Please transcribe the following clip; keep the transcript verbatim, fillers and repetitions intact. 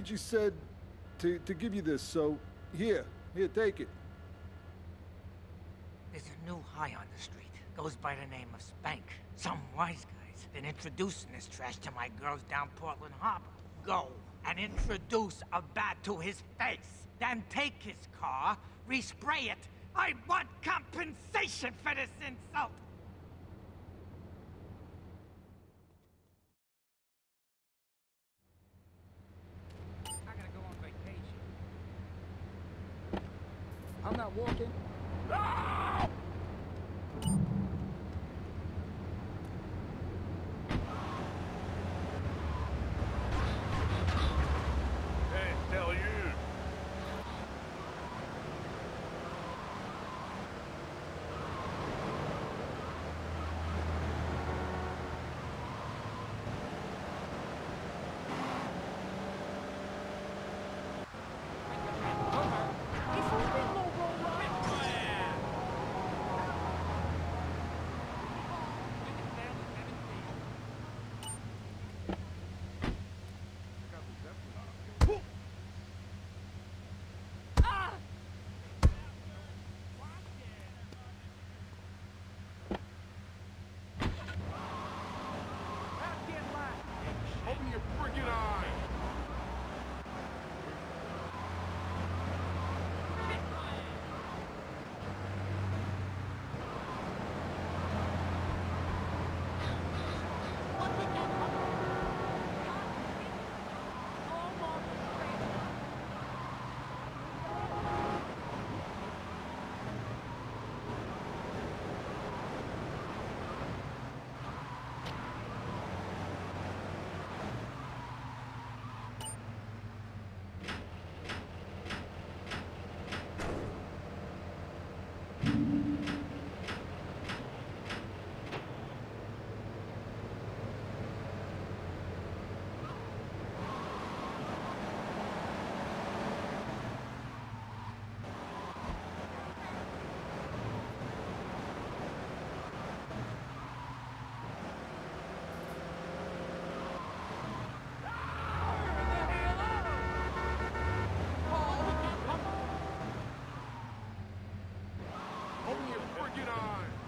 Luigi said to, to give you this, so here, here, take it. There's a new high on the street. Goes by the name of Spank. Some wise guys been introducing this trash to my girls down Portland Harbor. Go and introduce a bat to his face. Then take his car, respray it. I want compensation for this insult. I gotta go on vacation. I'm not walking. No! Hey, tell you. Open your freaking eye! Open your freaking eye!